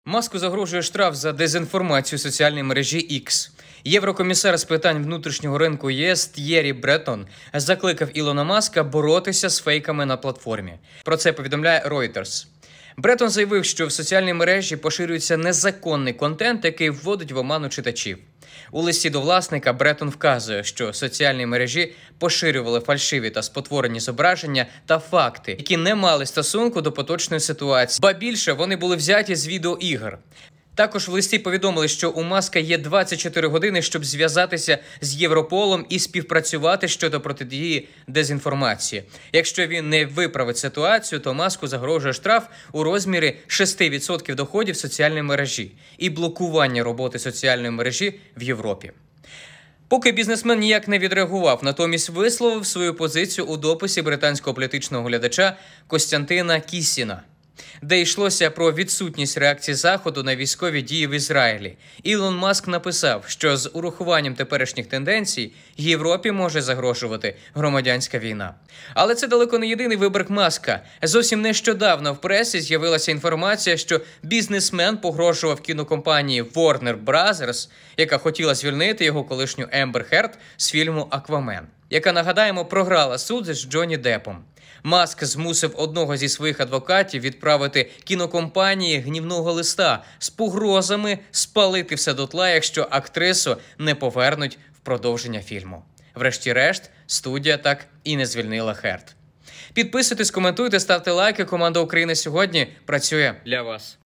Маску загрожує штраф за дезінформацію соціальної мережі X. Єврокомісар з питань внутрішнього ринку ЄС Т'єрі Бретон закликав Ілона Маска боротися з фейками на платформі. Про це повідомляє Reuters. Бретон заявив, що в соціальній мережі поширюється незаконний контент, який вводить в оману читачів. У листі до власника Бретон вказує, що соціальні мережі поширювали фальшиві та спотворені зображення та факти, які не мали стосунку до поточної ситуації. Ба більше, вони були взяті з відеоігр. Також в листі повідомили, що у Маска є 24 години, щоб зв'язатися з Європолом і співпрацювати щодо протидії дезінформації. Якщо він не виправить ситуацію, то Маску загрожує штраф у розмірі 6% доходів соціальної мережі і блокування роботи соціальної мережі в Європі. Поки бізнесмен ніяк не відреагував, натомість висловив свою позицію у дописі британського політичного глядача Костянтина Кісіна, де йшлося про відсутність реакції Заходу на військові дії в Ізраїлі. Ілон Маск написав, що з урахуванням теперішніх тенденцій Європі може загрожувати громадянська війна. Але це далеко не єдиний вибір Маска. Зовсім нещодавно в пресі з'явилася інформація, що бізнесмен погрожував кінокомпанії Warner Brothers, яка хотіла звільнити його колишню Ембер Херд з фільму «Аквамен», яка, нагадаємо, програла суд з Джонні Деппом. Маск змусив одного зі своїх адвокатів відправити кінокомпанії гнівного листа з погрозами спалити все дотла, якщо актрису не повернуть в продовження фільму. Врешті-решт, студія так і не звільнила Херд. Підписуйтесь, коментуйте, ставте лайки. Команда України сьогодні працює для вас.